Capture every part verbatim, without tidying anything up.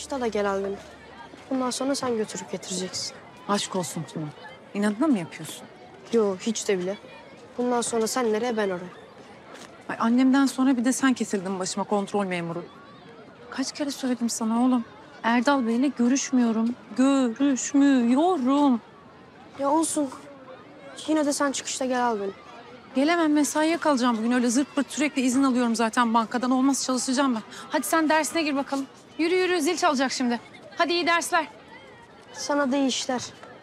çıkışta da gel al beni. Bundan sonra sen götürüp getireceksin. Aşk olsun Tuna. İnadına mı yapıyorsun? Yo hiç de bile. Bundan sonra sen nereye ben oraya. Ay, annemden sonra bir de sen kesildin başıma kontrol memuru. Kaç kere söyledim sana oğlum. Erdal Bey'le görüşmüyorum. Görüşmüyorum. Ya olsun. Yine de sen çıkışta gel al beni. Gelemem, mesaiye kalacağım bugün. Öyle zırt pırt sürekli izin alıyorum zaten bankadan. Olmaz, çalışacağım ben. Hadi sen dersine gir bakalım. Yürü yürü, zil çalacak şimdi. Hadi iyi dersler. Sana da iyi işler.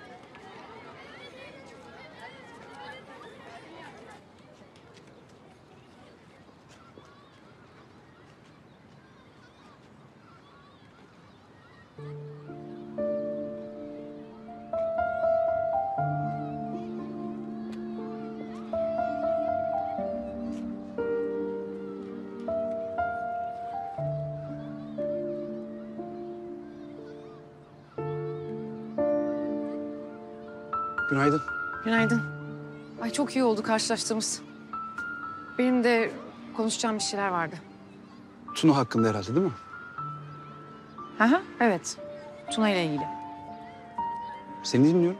Günaydın. Günaydın. Ay çok iyi oldu karşılaştığımız. Benim de konuşacağım bir şeyler vardı. Tuna hakkında herhalde değil mi? Hı hı, evet. Tuna ile ilgili. Seni dinliyorum.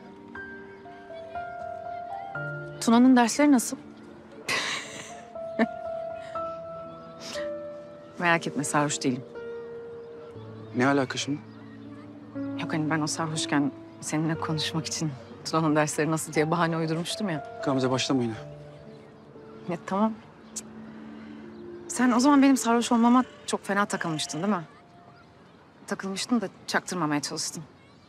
Tuna'nın dersleri nasıl? Merak etme, sarhoş değilim. Ne alaka şimdi? Yok hani ben o sarhoşken seninle konuşmak için Tuna'nın dersleri nasıl diye bahane uydurmuştum ya. Gamze başlama yine. Ya tamam. Sen o zaman benim sarhoş olmama çok fena takılmıştın değil mi? Takılmıştın da çaktırmamaya çalıştın.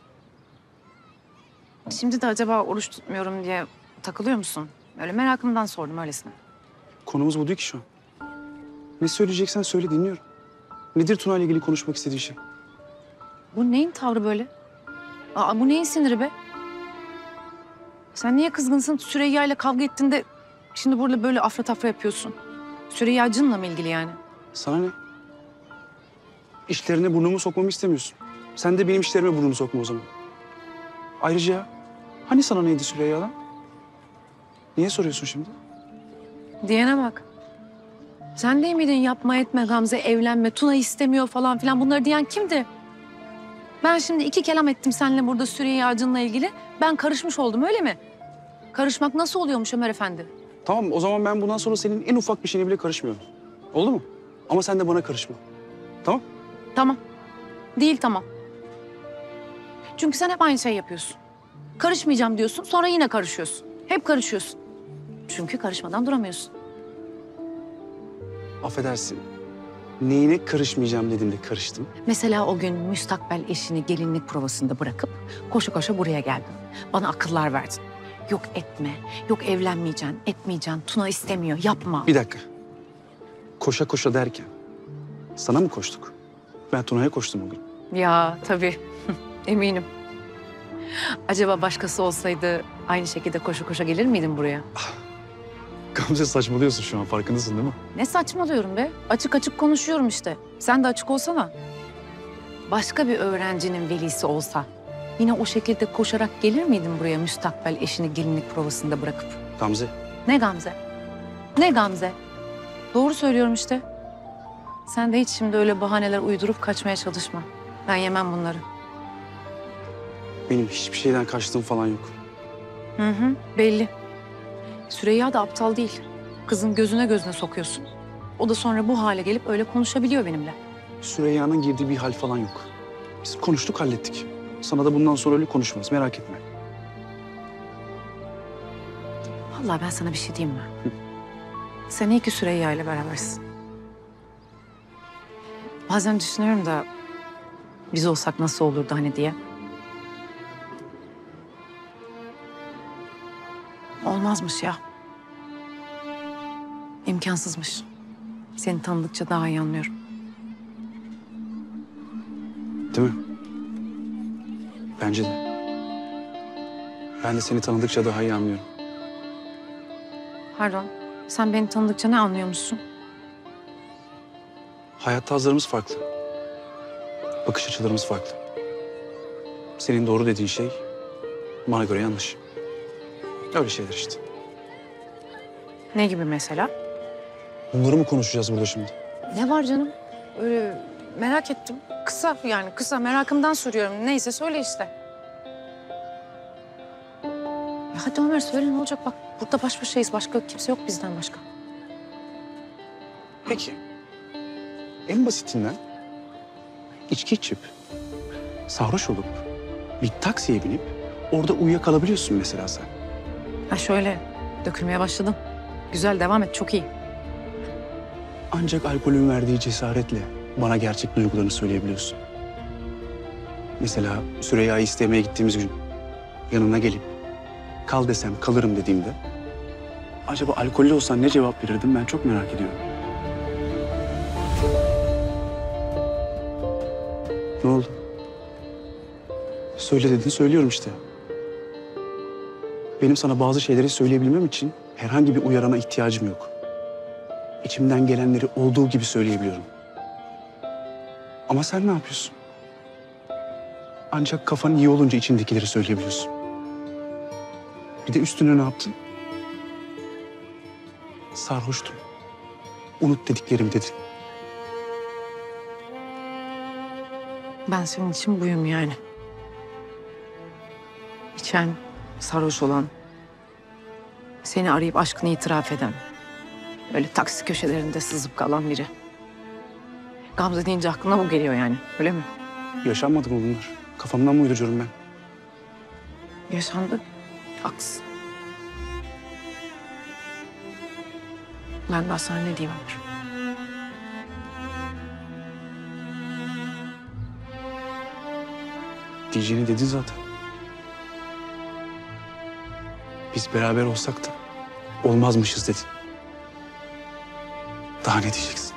Şimdi de acaba oruç tutmuyorum diye takılıyor musun? Öyle merakımdan sordum öylesine. Konumuz bu değil ki şu an. Ne söyleyeceksen söyle, dinliyorum. Nedir Tuna ile ilgili konuşmak istediği şey? Bu neyin tavrı böyle? Aa, bu neyin siniri be? Sen niye kızgınsın? Süreyya ile kavga ettin de şimdi burada böyle afra tafra yapıyorsun. Süreyya Cın'la mı ilgili yani? Sana ne? İşlerine burnumu sokmamı istemiyorsun. Sen de benim işlerime burnunu sokma o zaman. Ayrıca hani sana neydi Süreyya'dan? Niye soruyorsun şimdi? Diyene bak. Sen değil miydin yapma etme Gamze, evlenme, Tuna istemiyor falan filan, bunları diyen kimdi? Ben şimdi iki kelam ettim seninle burada Süreyya Cın'la ilgili. Ben karışmış oldum öyle mi? Karışmak nasıl oluyormuş Ömer Efendi? Tamam, o zaman ben bundan sonra senin en ufak bir şeyine bile karışmıyorum. Oldu mu? Ama sen de bana karışma. Tamam? Tamam. Değil tamam. Çünkü sen hep aynı şey yapıyorsun. Karışmayacağım diyorsun, sonra yine karışıyorsun. Hep karışıyorsun. Çünkü karışmadan duramıyorsun. Affedersin. Neyine karışmayacağım dediğimde karıştım. Mesela o gün müstakbel eşini gelinlik provasında bırakıp koşa koşa buraya geldin. Bana akıllar verdin. Yok etme, yok evlenmeyeceksin, etmeyeceksin, Tuna istemiyor, yapma. Bir dakika. Koşa koşa derken sana mı koştuk? Ben Tuna'ya koştum o gün. Ya tabii, eminim. Acaba başkası olsaydı aynı şekilde koşa koşa gelir miydin buraya? Gamze saçmalıyorsun şu an, farkındasın değil mi? Ne saçmalıyorum be? Açık açık konuşuyorum işte. Sen de açık olsana. Başka bir öğrencinin velisi olsa yine o şekilde koşarak gelir miydin buraya müstakbel eşini gelinlik provasında bırakıp? Gamze. Ne Gamze? Ne Gamze? Doğru söylüyorum işte. Sen de hiç şimdi öyle bahaneler uydurup kaçmaya çalışma. Ben yemem bunları. Benim hiçbir şeyden kaçtığım falan yok. Hı hı, belli. Süreyya da aptal değil. Kızın gözüne gözüne sokuyorsun. O da sonra bu hale gelip öyle konuşabiliyor benimle. Süreyya'nın girdiği bir hal falan yok. Biz konuştuk, hallettik. Sana da bundan sonra öyle konuşmaz, merak etme. Vallahi ben sana bir şey diyeyim mi? Hı. Sen iyi ki Süreyya ile berabersin. Bazen düşünüyorum da biz olsak nasıl olurdu hani diye. Olmazmış ya. İmkansızmış. Seni tanıdıkça daha iyi anlıyorum. Değil mi? Bence de. Ben de seni tanıdıkça daha iyi anlıyorum. Pardon, sen beni tanıdıkça ne anlıyormuşsun? Hayat tarzlarımız farklı. Bakış açılarımız farklı. Senin doğru dediğin şey bana göre yanlış. Öyle şeyler işte. Ne gibi mesela? Bunları mı konuşacağız burada şimdi? Ne var canım? Öyle merak ettim. Kısa yani kısa merakımdan soruyorum. Neyse söyle işte. Ya hadi Ömer söyle ne olacak bak burada baş başayız. Başka kimse yok bizden başka. Peki. En basitinden içki içip, sarhoş olup, bir taksiye binip orada uyuyakalabiliyorsun mesela sen. Ha şöyle dökülmeye başladım. Güzel devam et çok iyi. Ancak alkolün verdiği cesaretle bana gerçek duygularını söyleyebiliyorsun. Mesela Süreyya'yı istemeye gittiğimiz gün yanına gelip kal desem kalırım dediğimde acaba alkollü olsan ne cevap verirdim ben çok merak ediyorum. Ne oldu? Söyle dedin söylüyorum işte. Benim sana bazı şeyleri söyleyebilmem için herhangi bir uyarana ihtiyacım yok. İçimden gelenleri olduğu gibi söyleyebiliyorum. Ama sen ne yapıyorsun? Ancak kafan iyi olunca içindekileri söyleyebiliyorsun. Bir de üstüne ne yaptın? Sarhoştum. Unut dediklerimi dedin. Ben senin için buyum yani. İçen, sarhoş olan, seni arayıp aşkını itiraf eden, öyle taksi köşelerinde sızıp kalan biri. Gamze deyince aklına bu geliyor yani, öyle mi? Yaşanmadı mı bunlar? Kafamdan mı uyduruyorum ben? Yaşandı, haklısın. Ben daha sana ne diyeyim Ömer? Diyeceğini dedin zaten. Biz beraber olsak da olmazmışız dedin. Daha ne diyeceksin?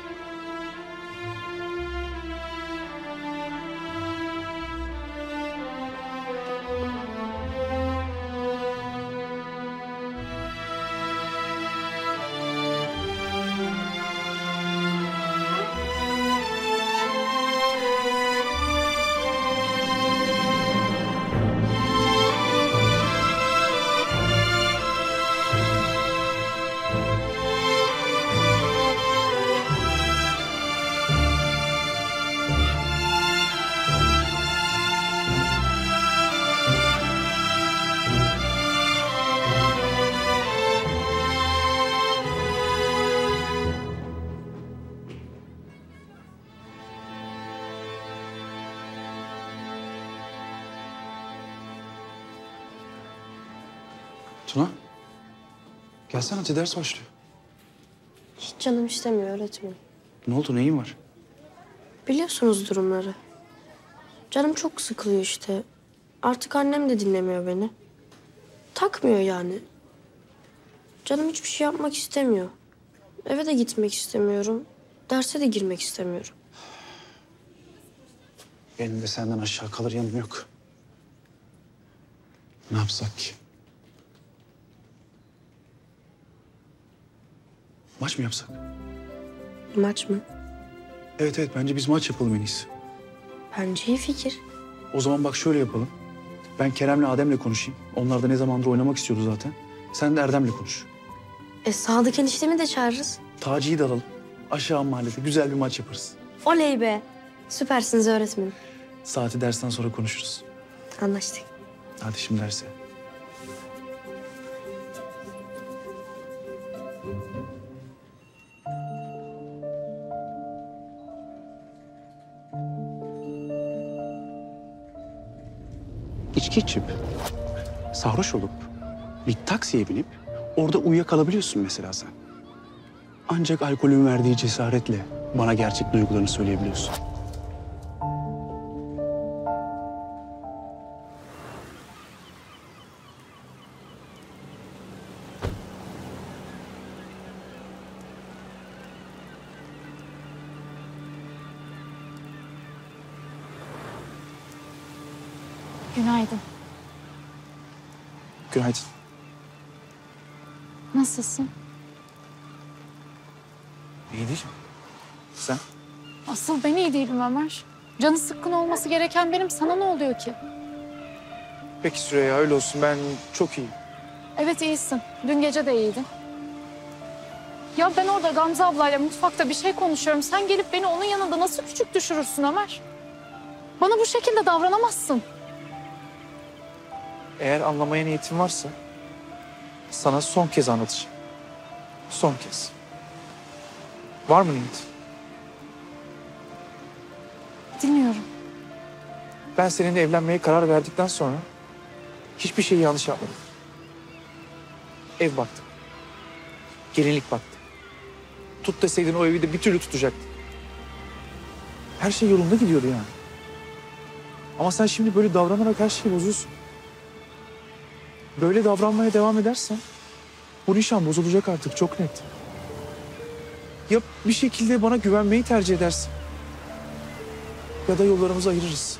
Tuna, gelsene hadi ders başlıyor. Hiç canım istemiyor öğretmenim. Ne oldu, neyin var? Biliyorsunuz durumları. Canım çok sıkılıyor işte. Artık annem de dinlemiyor beni. Takmıyor yani. Canım hiçbir şey yapmak istemiyor. Eve de gitmek istemiyorum. Derse de girmek istemiyorum. Benim de senden aşağı kalır yanım yok. Ne yapsak ki? Maç mı yapsak? Maç mı? Evet evet bence biz maç yapalım en iyisi. Bence iyi fikir. O zaman bak şöyle yapalım. Ben Kerem'le Adem'le konuşayım. Onlar da ne zamandır oynamak istiyordu zaten. Sen de Erdem'le konuş. E Sadık eniştemi de çağırırız. Taci'yi de alalım. Aşağı mahallede güzel bir maç yaparız. Oley be. Süpersiniz öğretmenim. Saati dersten sonra konuşuruz. Anlaştık. Hadi şimdi derse. İçki içip, sarhoş olup, bir taksiye binip orada uyuyakalabiliyorsun mesela sen. Ancak alkolün verdiği cesaretle bana gerçek duygularını söyleyebiliyorsun. Günaydın. Günaydın. Nasılsın? İyi değil. Sen? Asıl ben iyi değilim Ömer. Canı sıkkın olması gereken benim. Sana ne oluyor ki? Peki Süreyya öyle olsun ben çok iyiyim. Evet iyisin. Dün gece de iyiydin. Ya ben orada Gamze ablayla mutfakta bir şey konuşuyorum. Sen gelip beni onun yanında nasıl küçük düşürürsün Ömer? Bana bu şekilde davranamazsın. Eğer anlamaya niyetin varsa sana son kez anlatacağım. Son kez. Var mı niyetin? Dinliyorum. Ben seninle evlenmeye karar verdikten sonra hiçbir şeyi yanlış yapmadım. Ev baktım. Gelinlik baktım. Tut deseydin o evi de bir türlü tutacaktın. Her şey yolunda gidiyordu yani. Ama sen şimdi böyle davranarak her şeyi bozuyorsun. Böyle davranmaya devam edersen bu nişan bozulacak artık, çok net. Ya bir şekilde bana güvenmeyi tercih edersin ya da yollarımızı ayırırız.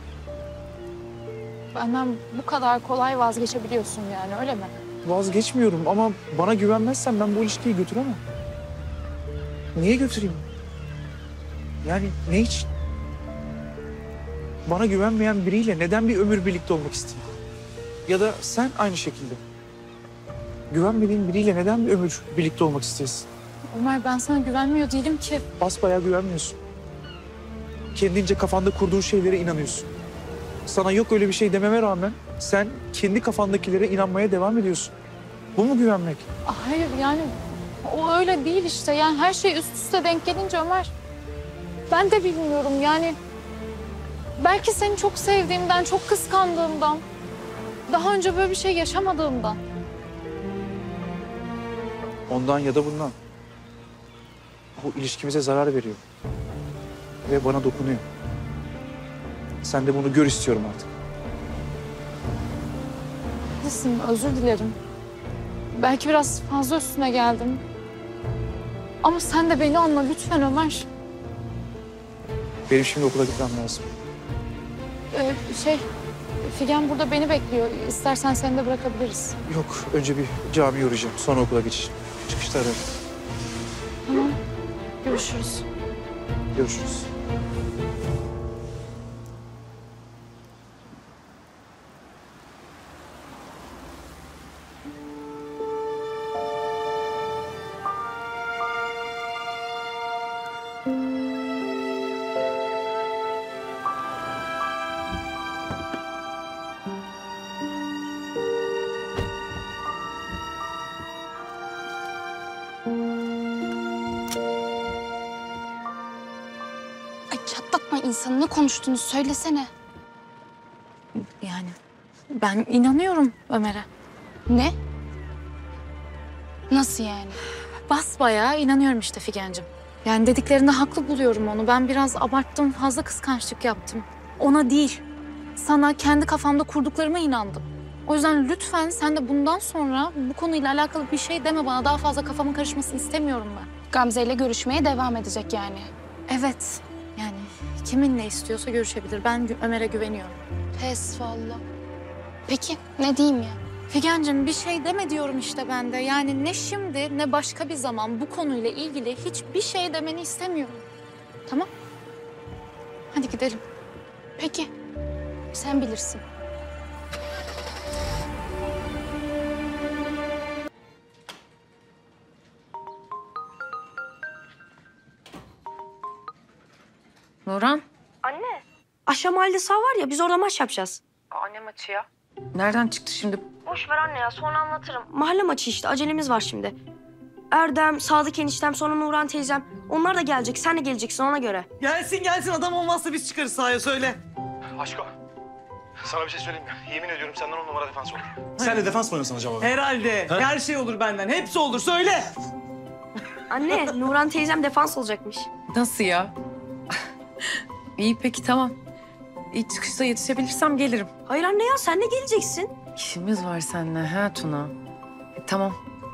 Benden bu kadar kolay vazgeçebiliyorsun yani, öyle mi? Vazgeçmiyorum ama bana güvenmezsen ben bu ilişkiyi götüremem. Niye götüreyim? Yani ne için? Bana güvenmeyen biriyle neden bir ömür birlikte olmak isteyeyim? Ya da sen aynı şekilde. Güvenmediğin biriyle neden bir ömür birlikte olmak isteyesin? Ömer, ben sana güvenmiyor değilim ki. Basbayağı güvenmiyorsun. Kendince kafanda kurduğun şeylere inanıyorsun. Sana yok öyle bir şey dememe rağmen sen kendi kafandakilere inanmaya devam ediyorsun. Bu mu güvenmek? Hayır yani o öyle değil işte. Yani her şey üst üste denk gelince Ömer. Ben de bilmiyorum yani. Belki seni çok sevdiğimden, çok kıskandığımdan. Daha önce böyle bir şey yaşamadığımdan. Ondan ya da bundan. Bu ilişkimize zarar veriyor. Ve bana dokunuyor. Sen de bunu gör istiyorum artık. Haklısın, özür dilerim. Belki biraz fazla üstüne geldim. Ama sen de beni anla lütfen Ömer. Benim şimdi okula gitmem lazım. Ee, şey, Figen burada beni bekliyor. İstersen seni de bırakabiliriz. Yok, önce bir camiye uğrayacağım. Sonra okula geçeceğim. Çıkışta ararım. Tamam, görüşürüz. Görüşürüz. Ay çatlatma insanı. Ne konuştuğunu söylesene. Yani ben inanıyorum Ömer'e. Ne? Nasıl yani? Basbayağı inanıyorum işte Figen'cim. Yani dediklerinde haklı buluyorum onu. Ben biraz abarttım, fazla kıskançlık yaptım. Ona değil, sana kendi kafamda kurduklarıma inandım. O yüzden lütfen sen de bundan sonra bu konuyla alakalı bir şey deme bana. Daha fazla kafamın karışmasını istemiyorum ben. Gamze ile görüşmeye devam edecek yani. Evet, yani kiminle istiyorsa görüşebilir. Ben Gü- Ömer'e güveniyorum. Pes vallahi. Peki ne diyeyim ya? Figen'cim bir şey deme diyorum işte ben de. Yani ne şimdi ne başka bir zaman bu konuyla ilgili hiçbir şey demeni istemiyorum. Tamam? Hadi gidelim. Peki. Sen bilirsin. Nurhan. Aşağı mahallede sağ var ya biz orada maç yapacağız. Anne maçı ya. Nereden çıktı şimdi? Boş ver anne ya sonra anlatırım. Mahalle maçı işte acelemiz var şimdi. Erdem, Sadık eniştem sonra Nurhan teyzem. Onlar da gelecek sen de geleceksin ona göre. Gelsin gelsin adam olmazsa biz çıkarız sahaya söyle. Aşko, sana bir şey söyleyeyim mi? Yemin ediyorum senden on numara defans olur. Sen de defans mı oynuyorsun acaba? Herhalde. Her şey olur benden. Hepsi olur söyle. Anne Nurhan teyzem defans olacakmış. Nasıl ya? İyi peki tamam. İyi çıkışta yetişebilirsem gelirim. Hayır anne ya sen de geleceksin. İşimiz var seninle ha Tuna. E, tamam.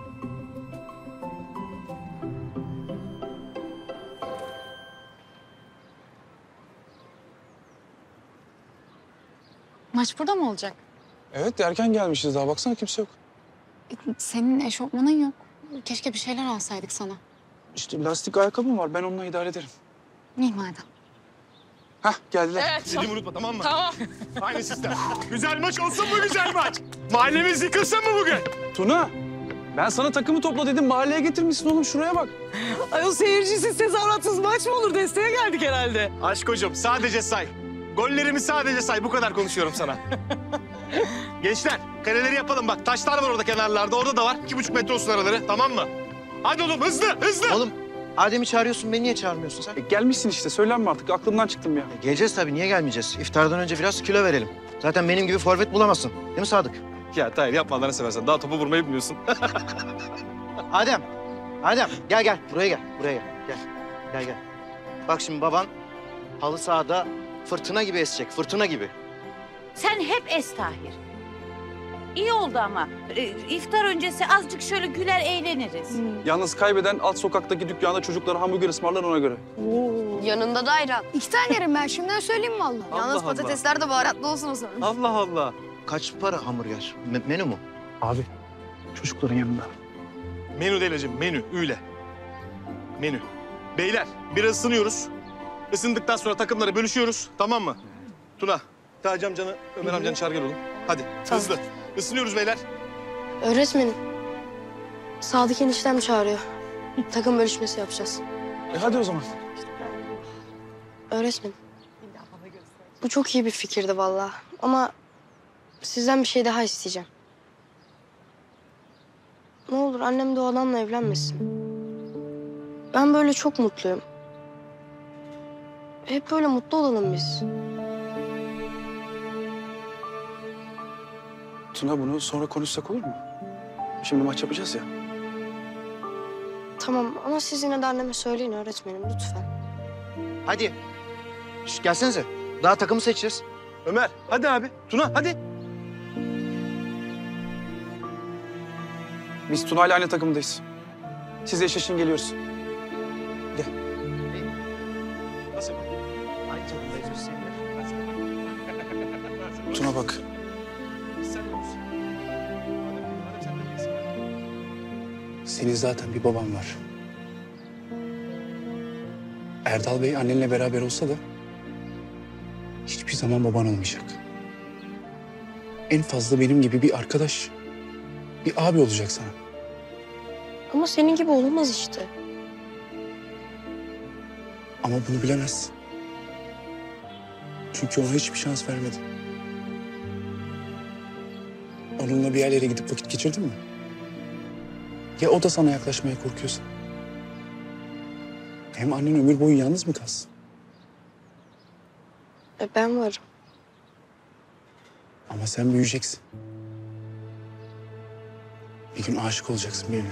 Maç burada mı olacak? Evet erken gelmişiz daha. Baksana kimse yok. Senin eşofmanın yok. Keşke bir şeyler alsaydık sana. İşte lastik ayakkabım var. Ben onunla idare ederim. İyi madem. Hah geldiler. Dediğimi unutma tamam mı? Tamam. Aynı sistem. Güzel maç olsun mu güzel maç? Mahallemiz yıkılsın mı bugün? Tuna. Ben sana takımı topla dedim. Mahalleye getirmişsin oğlum. Şuraya bak. Ay o seyircisiz tezahüratsız maç mı olur? Desteğe geldik herhalde. Aşkocuğum sadece say. Gollerimi sadece say. Bu kadar konuşuyorum sana. Gençler kareleri yapalım bak. Taşlar var orada kenarlarda. Orada da var. İki buçuk metre olsun araları. Tamam mı? Hadi oğlum hızlı hızlı. Oğlum Adem'i çağırıyorsun, beni niye çağırmıyorsun sen? E, gelmişsin işte. Söylenme artık. Aklımdan çıktım ya. E, geleceğiz tabii, niye gelmeyeceğiz? İftardan önce biraz kilo verelim. Zaten benim gibi forvet bulamazsın. Değil mi Sadık? Ya Tahir yapma Allah'ını seversen. Daha topu vurmayı bilmiyorsun. Adem, Adem gel gel. Buraya gel, buraya gel. Gel, gel gel. Bak şimdi baban halı sahada fırtına gibi esecek, fırtına gibi. Sen hep es Tahir. İyi oldu ama. Ee, iftar öncesi azıcık şöyle güler eğleniriz. Yalnız kaybeden alt sokaktaki dükkanda çocuklara hamburger ısmarlar ona göre. Yanında da ayran. İki tane yerim ben şimdiden söyleyeyim mi valla? Allah Yalnız Allah. patatesler de baharatlı olsun o zaman. Allah Allah. Kaç para hamburger? Me- menü mü? Abi çocukların yanında. Menü değil hacım. Menü. Üyle. Menü. Beyler biraz ısınıyoruz. Isındıktan sonra takımları bölüşüyoruz. Tamam mı? Tuna, Taci amcanı, Ömer amcanı çağır gel oğlum. Hadi hızlı. Isınıyoruz beyler. Öğretmenim. Sadık eniştem çağırıyor. Takım bölüşmesi yapacağız. E hadi o zaman. Öğretmenim. Bu çok iyi bir fikirdi vallahi. Ama sizden bir şey daha isteyeceğim. Ne olur annem de o adamla evlenmesin. Ben böyle çok mutluyum. Hep böyle mutlu olalım biz. Tuna bunu sonra konuşsak olur mu? Şimdi maç yapacağız ya. Tamam ama siz yine de anneme söyleyin öğretmenim lütfen. Hadi. Şş, gelsenize. Daha takımı seçeceğiz. Ömer, hadi abi. Tuna, hadi. Biz Tuna ile aynı takımdayız. Siz eşleşin geliyoruz. Nasıl? Aynı takımdayız biz seninle. Tuna bak. Sen de olsun. Adem, sen de gelsin. Senin zaten bir baban var. Erdal Bey annenle beraber olsa da hiçbir zaman baban olmayacak. En fazla benim gibi bir arkadaş, bir abi olacak sana. Ama senin gibi olamaz işte. Ama bunu bilemezsin. Çünkü ona hiçbir şans vermedin. Onunla bir yerlere gidip vakit geçirdin mi? Ya o da sana yaklaşmaya korkuyorsa? Hem annen ömür boyu yalnız mı kalsın? E ben varım. Ama sen büyüyeceksin. Bir gün aşık olacaksın birine.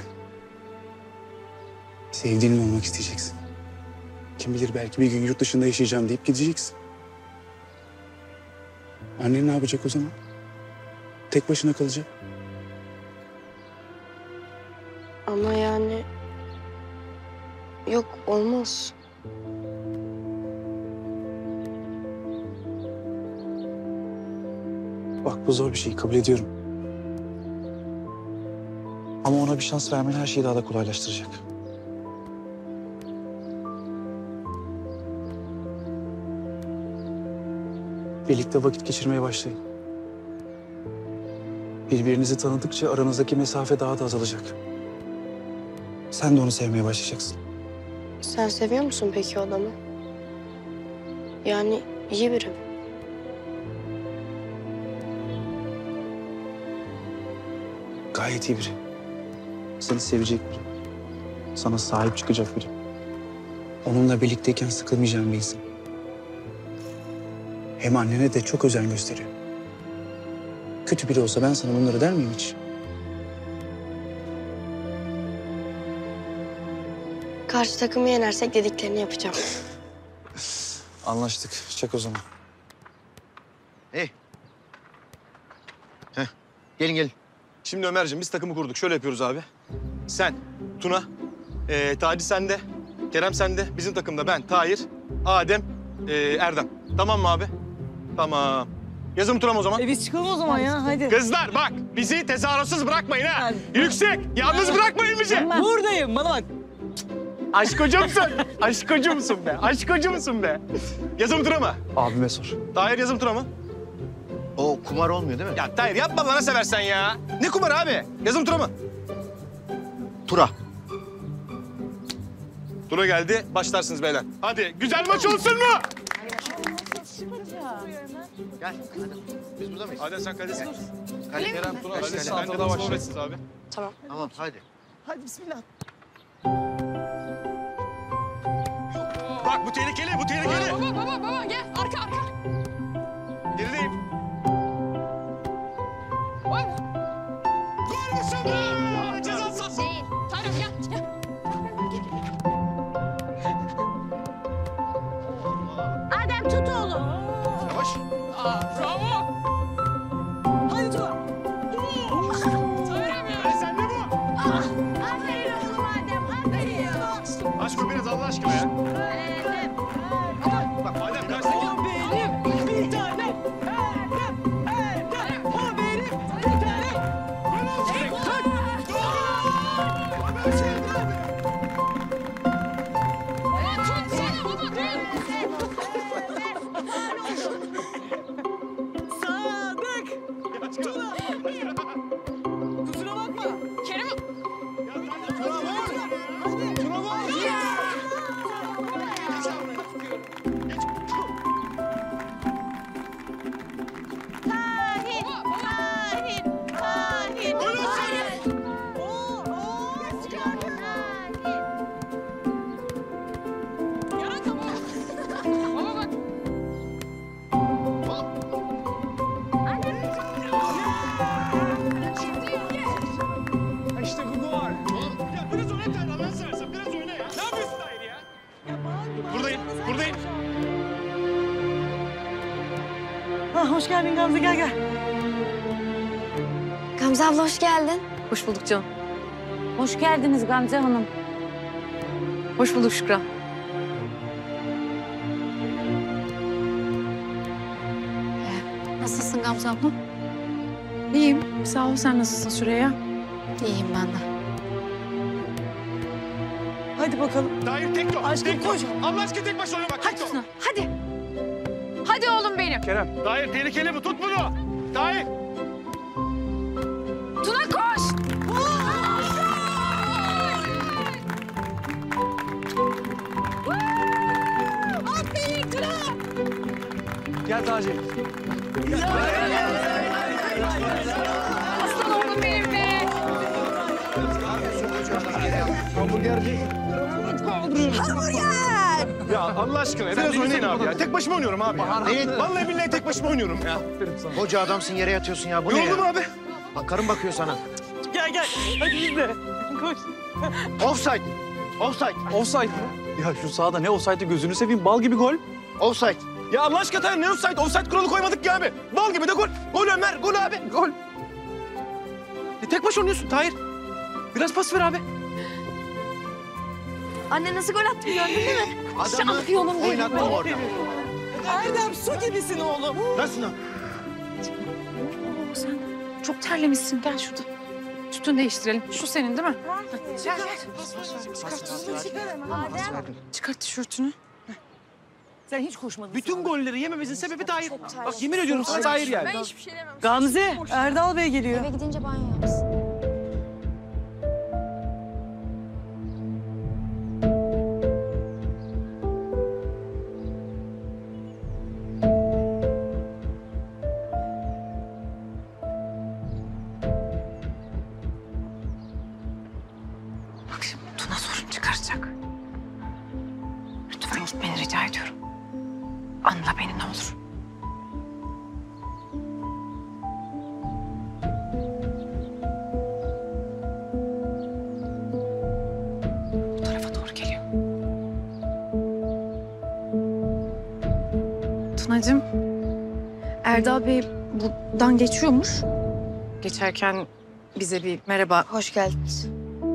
Sevdiğinin olmak isteyeceksin. Kim bilir belki bir gün yurt dışında yaşayacağım deyip gideceksin. Annen ne yapacak o zaman? Tek başına kalacak. Ama yani... Yok olmaz. Bak bu zor bir şey, kabul ediyorum. Ama ona bir şans vermen her şeyi daha da kolaylaştıracak. Birlikte vakit geçirmeye başlayın. Birbirinizi tanıdıkça aranızdaki mesafe daha da azalacak. Sen de onu sevmeye başlayacaksın. Sen seviyor musun peki o adamı? Yani iyi biri mi? Gayet iyi biri. Seni sevecek biri. Sana sahip çıkacak biri. Onunla birlikteyken sıkılmayacağın bir insan. Hem annene de çok özen gösteriyor. Kötü biri olsa ben sana bunları der miyim hiç? Karşı takımı yenersek dediklerini yapacağım. Anlaştık. Çak o zaman. Hey. Heh. Gelin gelin. Şimdi Ömerciğim biz takımı kurduk. Şöyle yapıyoruz abi. Sen, Tuna, ee, Taci sende, Kerem sende, bizim takımda ben, Tahir, Adem, ee, Erdem. Tamam mı abi? Tamam. Yazım Tuna'm o zaman. E biz çıkalım o zaman ya hadi. Kızlar bak bizi tezahüratsız bırakmayın ha. Yüksek, yalnız bırakmayın bizi. Buradayım bana bak. Aşk hocamsın. Aşk hocamsın be. Aşk hocamsın be. Yazım Tuna mı? Abime sor. Tahir yazım Tuna mı? O kumar olmuyor değil mi? Ya Tahir yapma bana seversen ya. Ne kumar abi? Yazım Tuna mı? Tura. Tura geldi. Başlarsınız beyler. Hadi güzel maç olsun mu? Gel. Hadi. Biz burada mıyız? Hadi sen kalesin. Kale. Kerem, Tuna, Kaç hadi kale? sen de başlarsınız abi. Tamam. Tamam hadi. Hadi bismillah. Bak bu tehlikeli, bu tehlikeli. Baba baba baba gel arka arka. Gerideyim. Gol mü be? Ceza sahası. Değil. Tarık gel gel. Adem tut oğlum. Yavaş. Aa, bravo. Hadi Tuna. Söyleme. Hadi sen de bu. Aferin oğlum Adem, aferin. Aşkım biraz Allah aşkına ya. Bak Adem karşısına git. O benim bir tane. Erdem, Erdem. O benim bir tane. Tutsana baba dur. Sadık. Tuna. Kusura bakma. Kerem. Tuna vur. Hadi. Tuna vur. Tahir, Tahir, Tahir. Gol olsun. Tahir. Oo, oo. Tahir. Yana tamam. Baba bak. İşte bu gol. Ya biraz oyna Tahir, Allah'ını seversen biraz oyna ya. Ne yapıyorsun Tahir ya? Buradayım, buradayım. Ha, hoş geldin Gamze gel gel. Gamze abla hoş geldin. Hoş bulduk canım. Hoş geldiniz Gamze Hanım. Hoş bulduk Şükran. Nasılsın Gamze abla? İyiyim. Sağ ol. Sen nasılsın Süreyya? İyiyim ben de. Hadi bakalım. Tahir tek top. Aşkım tek top. koş. Allah aşkına tek başına oyna bak. Tek top. Tuna, hadi. Hadi oğlum benim. Kerem. Tahir tehlikeli bu. Tut bunu. Tahir. Tuna koş. Gel Taci. Aslan oğlum benim be. Ya Allah aşkına biraz oynayın abi ya. Tek başıma oynuyorum abi ya. Neyin? Vallahi billahi tek başıma oynuyorum ya. Koca adamsın yere yatıyorsun ya. Bu ne Yoruldum ya? abi. Bak karın bakıyor sana. Gel gel. Hadi biz de. Koş. Offside. Offside. Offside. Ya şu sahada ne offside'ı gözünü seveyim, bal gibi gol. Offside. Ya Allah aşkına Tahir ne offside? Offside kuralı koymadık ki abi. Bal gibi de gol. Gol Ömer, gol abi. Gol. E, tek başına oynuyorsun Tahir. Biraz pas ver abi. Anne nasıl gol attım gördün değil mi? Adamı oynattım orada. Erdem su gibisin oğlum. Nasıl lan? Sen çok terlemişsin. Gel şurada. Üstünü değiştirelim. Şu senin değil mi? Gel gel. Adem. Çıkart tişörtünü. Sen hiç koşmadın. Bütün golleri yememizin sebebi Tahir. Bak yemin ediyorum sana Tahir yani. hiçbir şey demem. Gamze, Erdal Bey geliyor. Eve gidince banyo yapsın. Bak şimdi Tuna sorun çıkaracak. Lütfen gitmeni rica ediyorum. Anla beni ne olur. Bu tarafa doğru geliyor. Tunacığım, Erdal Bey buradan geçiyormuş. Geçerken bize bir merhaba. Hoş geldiniz.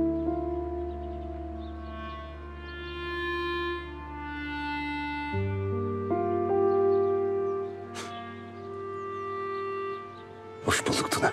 Hoş bulduk Tuna.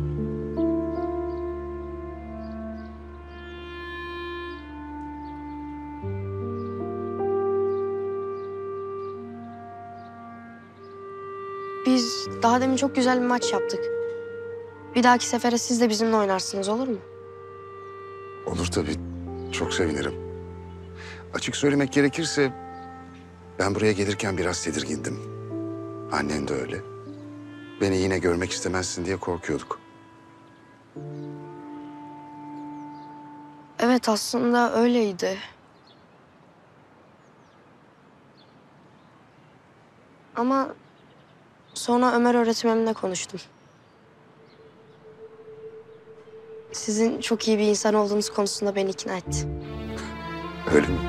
Biz daha demin çok güzel bir maç yaptık. Bir dahaki sefere siz de bizimle oynarsınız olur mu? Olur tabii. Çok sevinirim. Açık söylemek gerekirse ben buraya gelirken biraz tedirgindim. Annen de öyle. Beni yine görmek istemezsin diye korkuyorduk. Evet, aslında öyleydi. Ama sonra Ömer öğretmenimle konuştum. Sizin çok iyi bir insan olduğunuz konusunda beni ikna etti. Öyle mi?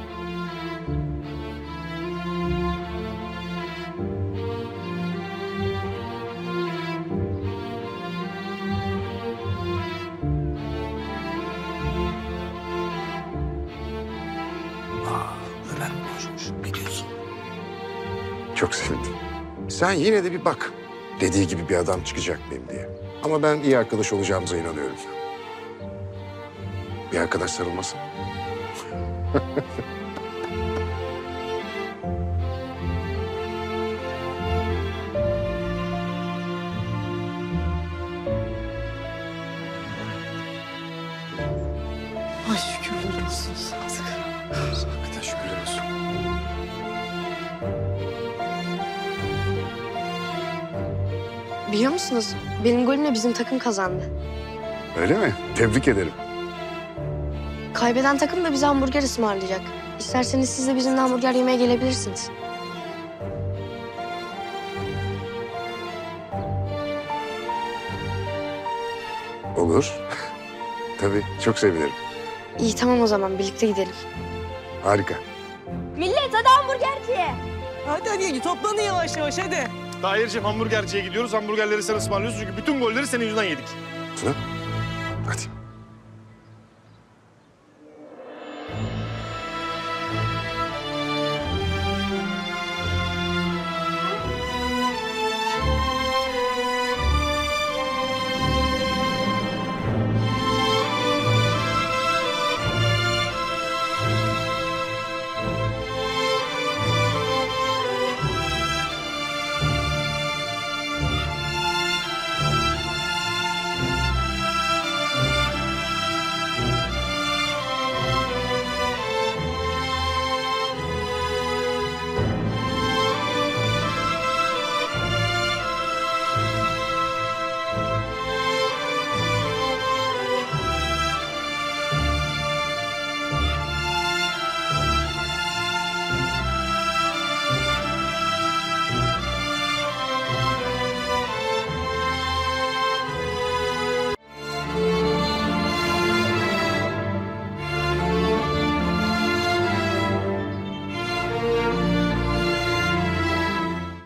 Ömer konuşmuş. Ne diyorsun? Çok sevindim. Sen yine de bir bak. Dediği gibi bir adam çıkacak mıyım diye. Ama ben iyi arkadaş olacağımıza inanıyorum. Bir arkadaş sarılmasın. Ay şükürler olsun Sadık. Hakikaten şükürler olsun. Biliyor musunuz? Benim golümle bizim takım kazandı. Öyle mi? Tebrik ederim. Kaybeden takım da bize hamburger ısmarlayacak. İsterseniz siz de bizimle hamburger yemeye gelebilirsiniz. Olur. Tabii, çok sevinirim. İyi, tamam o zaman birlikte gidelim. Harika. Millet hadi hamburgerciye. Hadi hadi toplanın yavaş yavaş hadi. Tahir'cim hamburgerciye gidiyoruz. Hamburgerleri sen ısmarlıyorsun çünkü bütün golleri senin yüzünden yedik. Tuna,